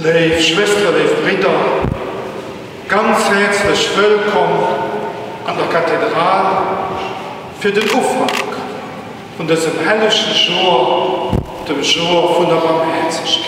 Liebe Schwester, liebe Brüder, ganz herzlich willkommen an der Kathedrale für den Auftrag von diesem herrlichen Jour, dem Jour von der Barmherzigkeit.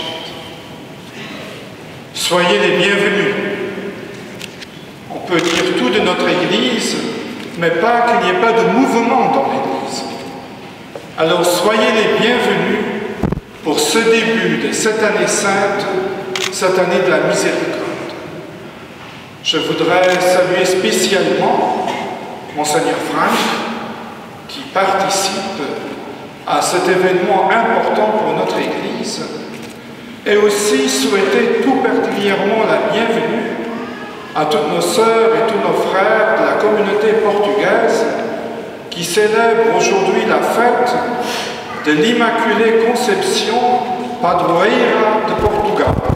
Soyez les bienvenus. On peut dire tout de notre Église, mais pas qu'il n'y ait pas de mouvement dans l'Église. Alors soyez les bienvenus pour ce début de cette année sainte, cette année de la miséricorde. Je voudrais saluer spécialement Monseigneur Franck, qui participe à cet événement important pour notre Église, et aussi souhaiter tout particulièrement la bienvenue à toutes nos sœurs et tous nos frères de la communauté portugaise qui célèbrent aujourd'hui la fête de l'Immaculée Conception Padroeira de Portugal.